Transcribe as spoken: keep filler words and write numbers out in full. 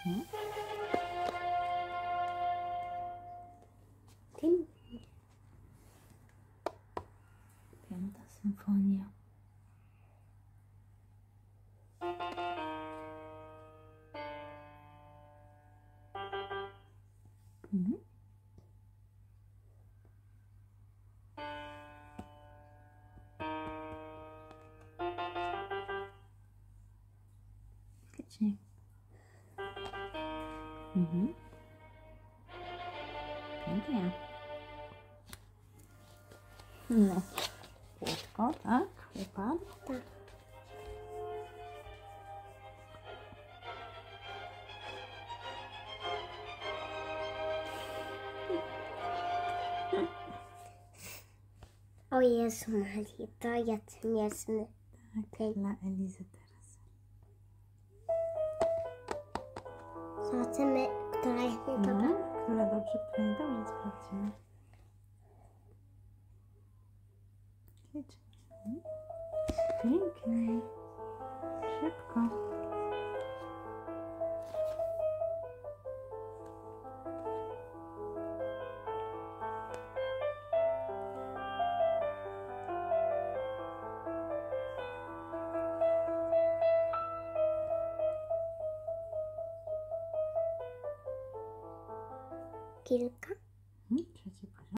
Mhm. Tym. Piąta symfonia. Mhm. Ślicznie. Mhm. Pięknie. No. Kółeczko, tak? Wypadł. Tak. O Jezu Maria, to jest śmieszny. Tak, dla Elizy teraz. Zobaczymy, która jest niedobra. Mhm. Która dobrze, która niedobrze, sprawdzimy. Ślicznie. Mhm. Pięknie. Szybko. Kilka.